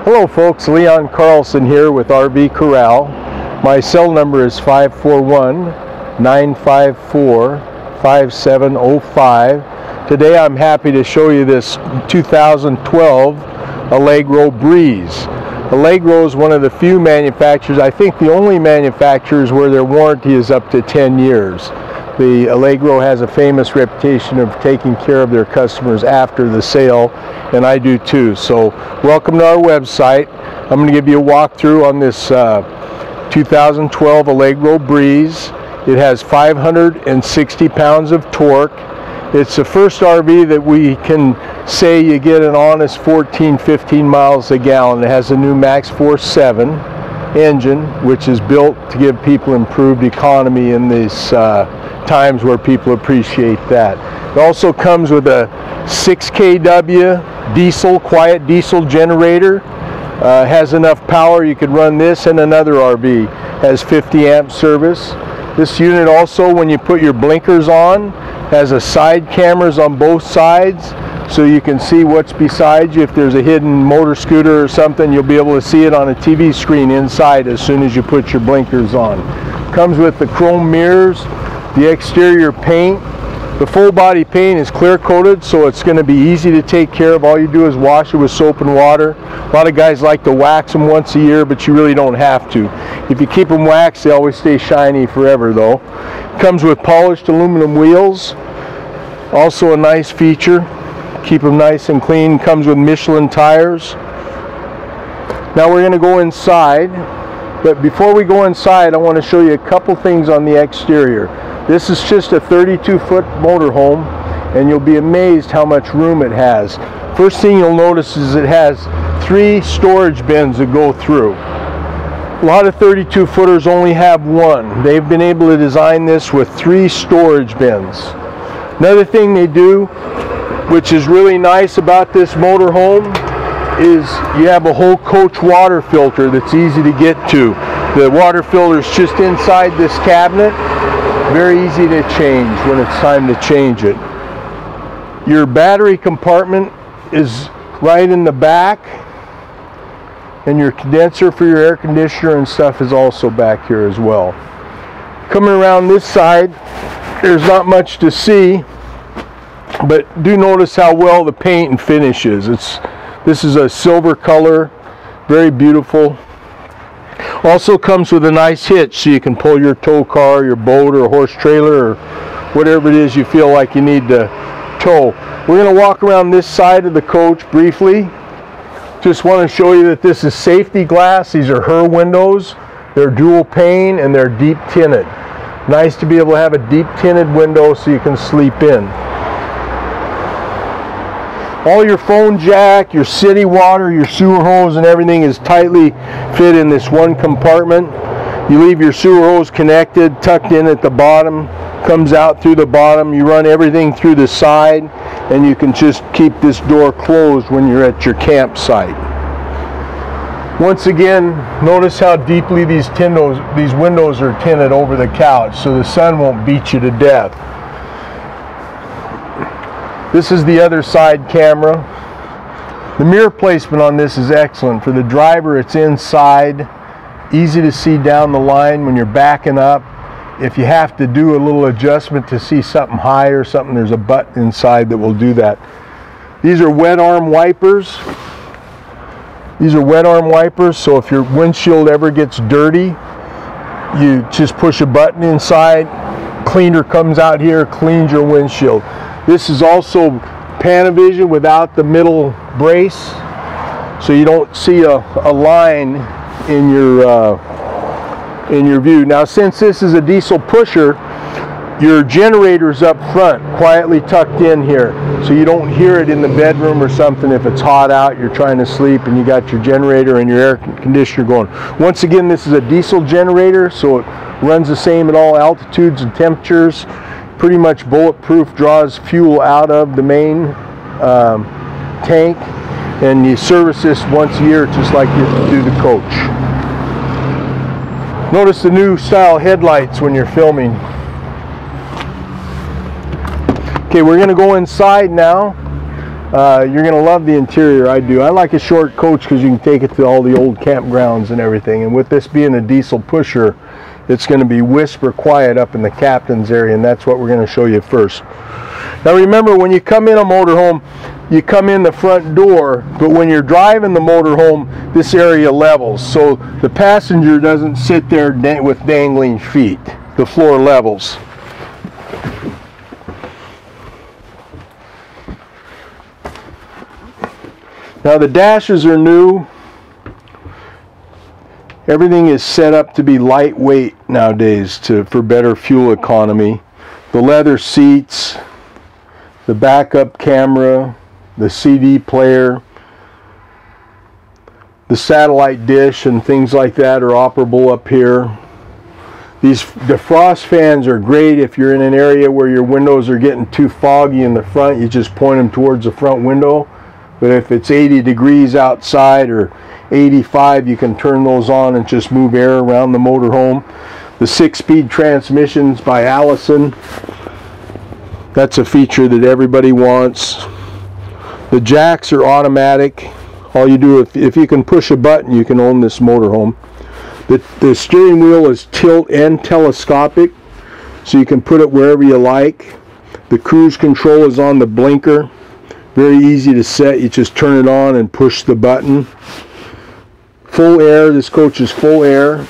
Hello folks, Leon Carlson here with RV Corral. My cell number is 541-954-5705. Today I'm happy to show you this 2012 Allegro Breeze. Allegro is one of the few manufacturers, I think the only manufacturers where their warranty is up to 10 years. The Allegro has a famous reputation of taking care of their customers after the sale, and I do too. So welcome to our website. I'm going to give you a walkthrough on this 2012 Allegro Breeze. It has 560 pounds of torque. It's the first RV that we can say you get an honest 14-15 miles a gallon. It has a new Max Force 7 engine, which is built to give people improved economy in these times where people appreciate that. It also comes with a 6 kW diesel, quiet diesel generator. Has enough power you could run this and another RV. Has 50 amp service. This unit also, when you put your blinkers on, has a side cameras on both sides, so you can see what's beside you. If there's a hidden motor scooter or something, you'll be able to see it on a TV screen inside as soon as you put your blinkers on. Comes with the chrome mirrors, the exterior paint. The full body paint is clear coated, so it's going to be easy to take care of. All you do is wash it with soap and water. A lot of guys like to wax them once a year, but you really don't have to. If you keep them waxed, they always stay shiny forever though. Comes with polished aluminum wheels, also a nice feature. Keep them nice and clean. Comes with Michelin tires. Now we're going to go inside, but before we go inside, I want to show you a couple things on the exterior. This is just a 32-foot motorhome, and you'll be amazed how much room it has. First thing you'll notice is it has 3 storage bins that go through. A lot of 32-footers only have one. They've been able to design this with 3 storage bins. Another thing they do, which is really nice about this motorhome, is you have a whole coach water filter that's easy to get to. The water filter is just inside this cabinet. Very easy to change when it's time to change it. Your battery compartment is right in the back, and your condenser for your air conditioner and stuff is also back here as well. Coming around this side, there's not much to see, but do notice how well the paint and finish is. This is a silver color, very beautiful. Also comes with a nice hitch, so you can pull your tow car, your boat, or a horse trailer, or whatever it is you feel like you need to tow. We're going to walk around this side of the coach briefly. Just want to show you that this is safety glass. These are HER windows. They're dual pane and they're deep tinted. Nice to be able to have a deep tinted window so you can sleep in. All your phone jack, your city water, your sewer hose, and everything is tightly fit in this one compartment. You leave your sewer hose connected, tucked in at the bottom, comes out through the bottom. You run everything through the side, and you can just keep this door closed when you're at your campsite. Once again, notice how deeply these windows are tinted over the couch, so the sun won't beat you to death. This is the other side camera. The mirror placement on this is excellent. For the driver, it's inside, easy to see down the line when you're backing up. If you have to do a little adjustment to see something high or something, there's a button inside that will do that. These are wet arm wipers. These are wet arm wipers, so if your windshield ever gets dirty, you just push a button inside, cleaner comes out here, cleans your windshield. This is also Panavision without the middle brace, so you don't see a line in your view. Now, since this is a diesel pusher, your generator's up front, quietly tucked in here, so you don't hear it in the bedroom or something if it's hot out, you're trying to sleep, and you got your generator and your air conditioner going. Once again, this is a diesel generator, so it runs the same at all altitudes and temperatures. Pretty much bulletproof, draws fuel out of the main tank, and you service this once a year just like you do the coach. Notice the new style headlights when you're filming. Okay, we're going to go inside now. You're going to love the interior. I do. I like a short coach because you can take it to all the old campgrounds and everything. And with this being a diesel pusher, it's going to be whisper quiet up in the captain's area, and that's what we're going to show you first. Now remember, when you come in a motorhome, you come in the front door, but when you're driving the motorhome, this area levels. So the passenger doesn't sit there with dangling feet. The floor levels. Now the dashes are new. Everything is set up to be lightweight nowadays for better fuel economy. The leather seats, the backup camera, the CD player, the satellite dish and things like that are operable up here. These defrost fans are great if you're in an area where your windows are getting too foggy in the front. You just point them towards the front window. But if it's 80 degrees outside or 85, you can turn those on and just move air around the motorhome. The 6-speed transmissions by Allison. That's a feature that everybody wants. The jacks are automatic. All you do, if you can push a button, you can own this motorhome. The steering wheel is tilt and telescopic, so you can put it wherever you like. The cruise control is on the blinker. Very easy to set. You just turn it on and push the button. Full air. This coach is full air.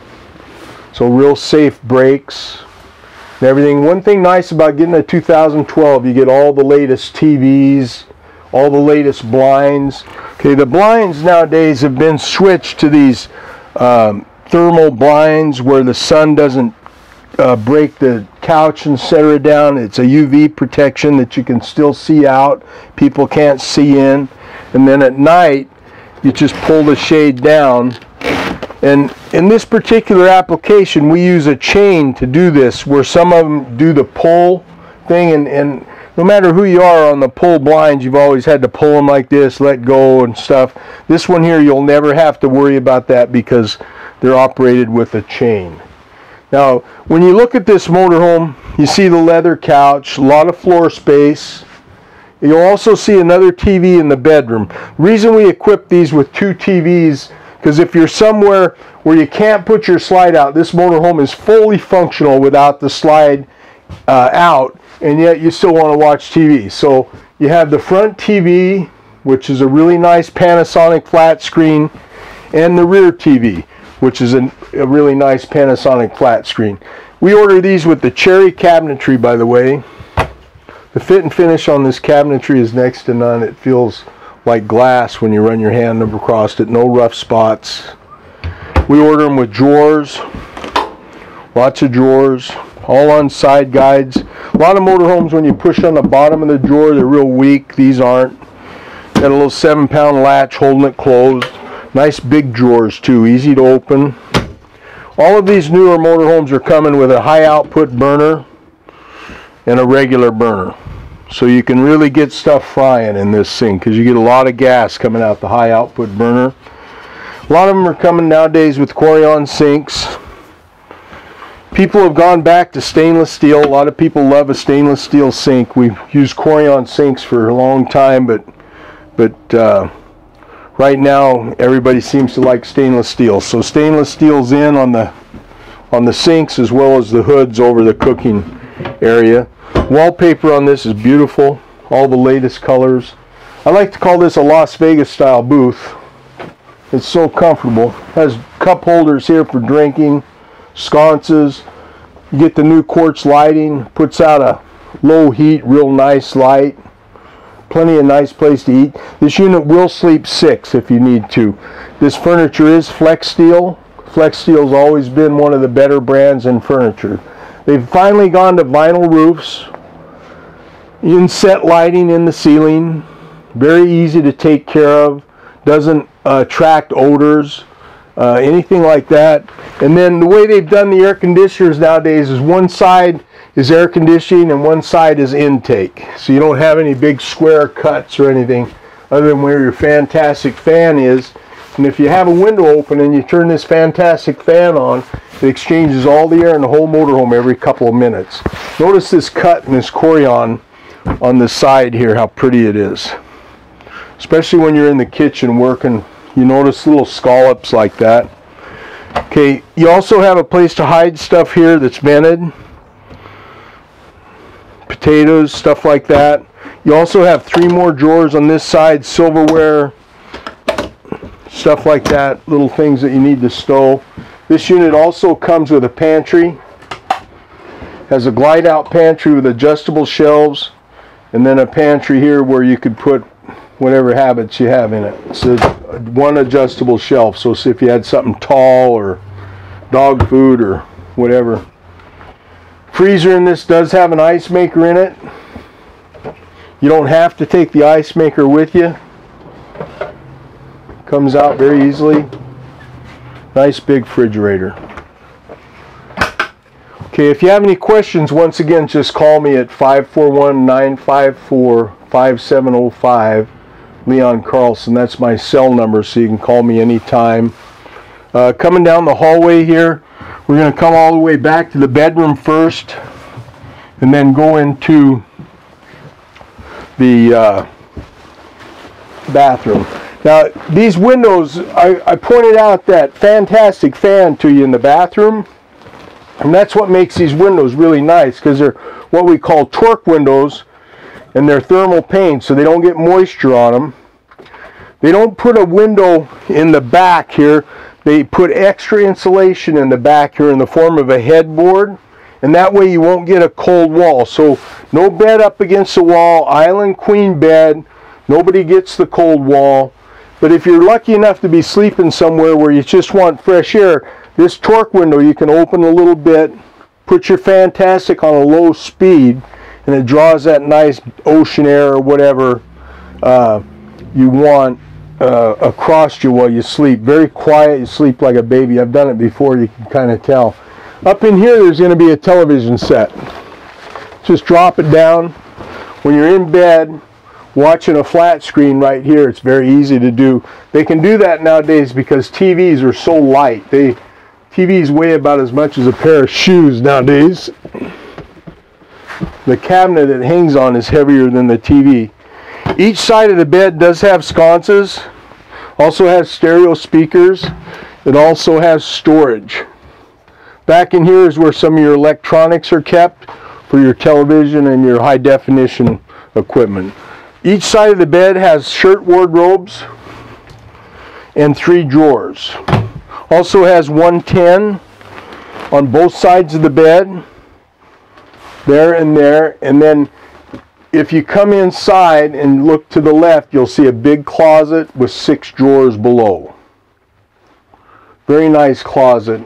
So real safe brakes and everything. One thing nice about getting a 2012, you get all the latest TVs, all the latest blinds. Okay, the blinds nowadays have been switched to these thermal blinds where the sun doesn't break the couch and set her down. It's a UV protection that you can still see out. People can't see in. And then at night, you just pull the shade down. And in this particular application, we use a chain to do this, where some of them do the pull thing. And no matter who you are on the pull blinds, you've always had to pull them like this, let go and stuff. This one here, you'll never have to worry about that because they're operated with a chain. Now, when you look at this motorhome, you see the leather couch, a lot of floor space. You'll also see another TV in the bedroom. The reason we equip these with 2 TVs, because if you're somewhere where you can't put your slide out, this motorhome is fully functional without the slide out, and yet you still want to watch TV. So you have the front TV, which is a really nice Panasonic flat screen, and the rear TV, which is a really nice Panasonic flat screen. We order these with the cherry cabinetry, by the way. The fit and finish on this cabinetry is next to none. It feels like glass when you run your hand across it. No rough spots. We order them with drawers. Lots of drawers. All on side guides. A lot of motorhomes, when you push on the bottom of the drawer, they're real weak. These aren't. Got a little 7-pound latch holding it closed. Nice big drawers too, easy to open. All of these newer motorhomes are coming with a high output burner and a regular burner. So you can really get stuff frying in this thing because you get a lot of gas coming out the high output burner. A lot of them are coming nowadays with Corian sinks. People have gone back to stainless steel. A lot of people love a stainless steel sink. We've used Corian sinks for a long time, but right now, everybody seems to like stainless steel. So stainless steel's in on the sinks as well as the hoods over the cooking area. Wallpaper on this is beautiful. All the latest colors. I like to call this a Las Vegas style booth. It's so comfortable. Has cup holders here for drinking, sconces. You get the new quartz lighting. Puts out a low heat, real nice light. Plenty of nice place to eat. This unit will sleep 6 if you need to. This furniture is Flex Steel. Flex Steel's always been one of the better brands in furniture. They've finally gone to vinyl roofs. Inset lighting in the ceiling. Very easy to take care of. Doesn't attract odors. Anything like that. And then the way they've done the air conditioners nowadays is one side is air conditioning and one side is intake. So you don't have any big square cuts or anything other than where your fantastic fan is. And if you have a window open and you turn this fantastic fan on, it exchanges all the air in the whole motorhome every couple of minutes. Notice this cut in this Corian on the side here, how pretty it is. especially when you're in the kitchen working. You notice little scallops like that. Okay, you also have a place to hide stuff here that's vented. Potatoes, stuff like that. You also have 3 more drawers on this side, silverware, stuff like that, little things that you need to stow. This unit also comes with a pantry. Has a glide out pantry with adjustable shelves, and then a pantry here where you could put whatever habits you have in it. So one adjustable shelf, so if you had something tall or dog food or whatever. Freezer in this does have an ice maker in it. You don't have to take the ice maker with you. Comes out very easily. Nice big refrigerator. Okay, if you have any questions, once again, just call me at 541-954-5705. Leon Carlson, that's my cell number, so you can call me anytime. Coming down the hallway here, we're going to come all the way back to the bedroom first, and then go into the bathroom. Now, these windows, I pointed out that fantastic fan to you in the bathroom, and that's what makes these windows really nice, because they're what we call torque windows, and they're thermal pane, so they don't get moisture on them. They don't put a window in the back here. They put extra insulation in the back here in the form of a headboard, and that way you won't get a cold wall. So no bed up against the wall, island queen bed, nobody gets the cold wall. But if you're lucky enough to be sleeping somewhere where you just want fresh air, this torque window you can open a little bit, put your Fantastic on a low speed, and it draws that nice ocean air or whatever you want across you while you sleep. Very quiet, you sleep like a baby. I've done it before, you can kind of tell. Up in here there's going to be a television set. Just drop it down. When you're in bed watching a flat screen right here, it's very easy to do. They can do that nowadays because TVs are so light. TVs weigh about as much as a pair of shoes nowadays. The cabinet it hangs on is heavier than the TV. Each side of the bed does have sconces. Also has stereo speakers. It also has storage. Back in here is where some of your electronics are kept for your television and your high definition equipment. Each side of the bed has shirt wardrobes and 3 drawers. Also has 110 on both sides of the bed, there and there. And then if you come inside and look to the left, you'll see a big closet with 6 drawers below. Very nice closet.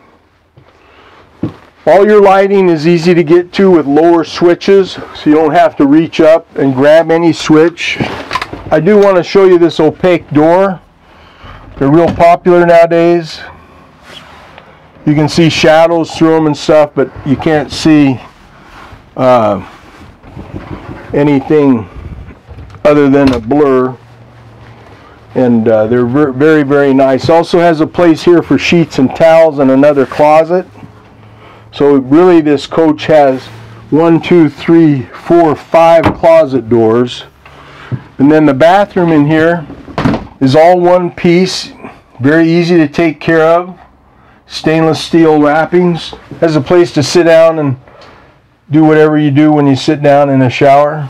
All your lighting is easy to get to with lower switches, so you don't have to reach up and grab any switch. I do want to show you this opaque door. They're real popular nowadays. You can see shadows through them and stuff, but you can't see anything other than a blur. And they're very, very nice. Also has a place here for sheets and towels and another closet. So really this coach has 1, 2, 3, 4, 5 closet doors. And then the bathroom in here is all one piece, very easy to take care of. Stainless steel wrappings. Has a place to sit down and do whatever you do when you sit down in a shower.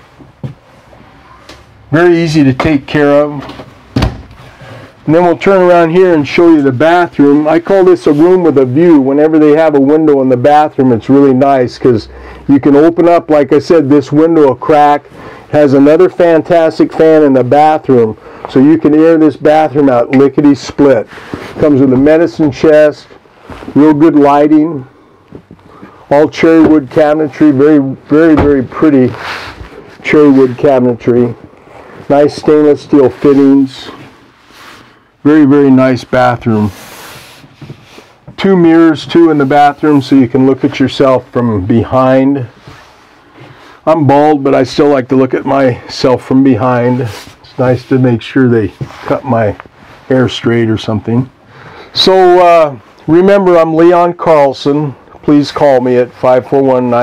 Very easy to take care of. And then we'll turn around here and show you the bathroom. I call this a room with a view. Whenever they have a window in the bathroom, it's really nice because you can open up, like I said, this window a crack. Has another Fantastic fan in the bathroom, so you can air this bathroom out lickety split. Comes with a medicine chest, real good lighting, all cherry wood cabinetry, very, very, very pretty cherry wood cabinetry. Nice stainless steel fittings. Very, very nice bathroom. 2 mirrors too in the bathroom, so you can look at yourself from behind. I'm bald, but I still like to look at myself from behind. It's nice to make sure they cut my hair straight or something. So remember, I'm Leon Carlson. Please call me at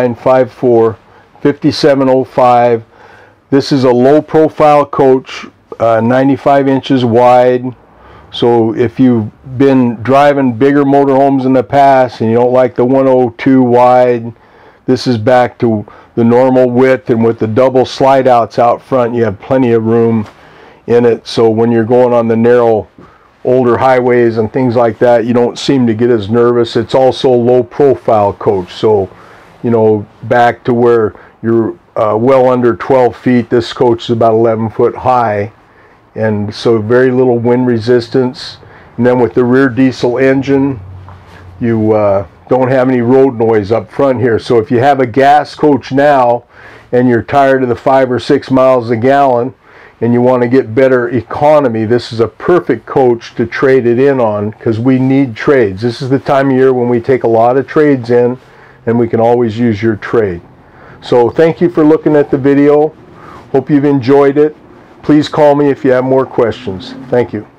541-954-5705. This is a low profile coach, 95 inches wide. So if you've been driving bigger motorhomes in the past and you don't like the 102 wide, this is back to the normal width, and with the double slide outs out front, you have plenty of room in it. So when you're going on the narrow older highways and things like that, you don't seem to get as nervous. It's also a low profile coach, so you know, back to where you're well under 12 feet. This coach is about 11 foot high, and so very little wind resistance. And then with the rear diesel engine, you don't have any road noise up front here. So if you have a gas coach now and you're tired of the 5 or 6 miles a gallon and you want to get better economy, this is a perfect coach to trade it in on, because we need trades. This is the time of year when we take a lot of trades in, and we can always use your trade. So thank you for looking at the video. Hope you've enjoyed it. Please call me if you have more questions. Thank you.